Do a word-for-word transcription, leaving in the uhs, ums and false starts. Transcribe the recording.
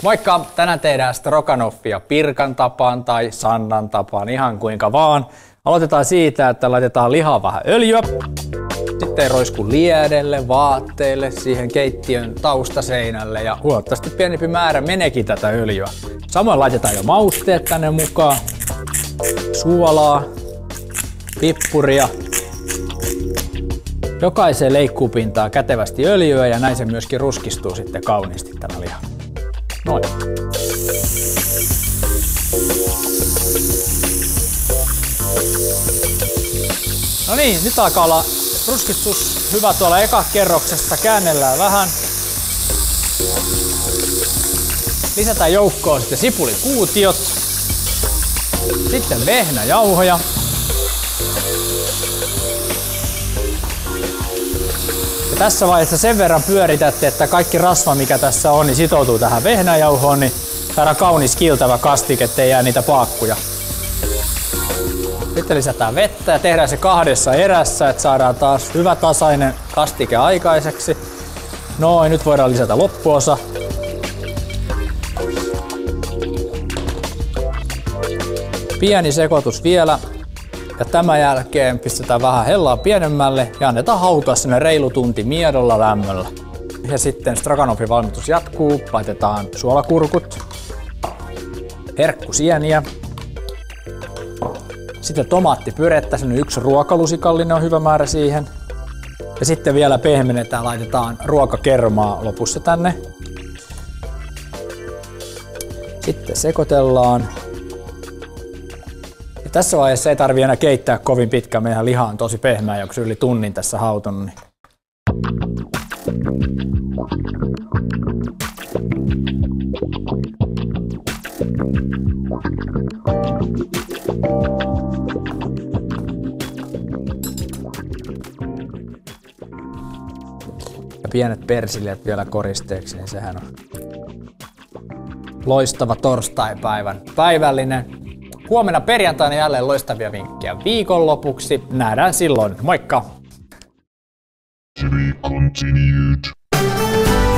Moikka! Tänään tehdään stroganoffia Pirkan tapaan tai Sannan tapaan, ihan kuinka vaan. Aloitetaan siitä, että laitetaan lihaa vähän öljyä. Sitten roisku liedelle, vaatteille, siihen keittiön taustaseinälle ja huomattavasti pienempi määrä meneekin tätä öljyä. Samoin laitetaan jo mausteet tänne mukaan. Suolaa, pippuria. Jokaiseen leikkuupintaan kätevästi öljyä ja näin se myöskin ruskistuu sitten kauniisti tämä liha. Noin. No niin, nyt alkaa olla ruskistus hyvä tuolla ekakerroksesta. Käännellään vähän. Lisätään joukkoon sitten sipulikuutiot. Sitten vehnäjauhoja. Ja tässä vaiheessa sen verran pyöritätte, että kaikki rasva mikä tässä on, niin sitoutuu tähän vehnäjauhoon, niin saadaan kaunis kiiltävä kastike, ettei jää niitä paakkuja. Sitten lisätään vettä ja tehdään se kahdessa erässä, että saadaan taas hyvä tasainen kastike aikaiseksi. Noin, nyt voidaan lisätä loppuosa. Pieni sekoitus vielä. Ja tämän jälkeen pistetään vähän hellaa pienemmälle ja annetaan hautua sinne reilu tunti miedolla lämmöllä. Ja sitten stroganoffin valmistus jatkuu. Laitetaan suolakurkut, herkkusieniä, sitten tomaattipyrettä, yksi ruokalusikallinen on hyvä määrä siihen. Ja sitten vielä pehmennetään, laitetaan ruokakermaa lopussa tänne. Sitten sekoitellaan. Ja tässä vaiheessa ei tarvitse enää keittää kovin pitkään, meidän liha on tosi pehmeä, joka yli tunnin tässä hautunut. Niin. Ja pienet persileet vielä koristeeksi, niin sehän on loistava torstaipäivän päivällinen. Huomenna perjantaina jälleen loistavia vinkkejä viikonlopuksi. Nähdään silloin. Moikka! To be continued.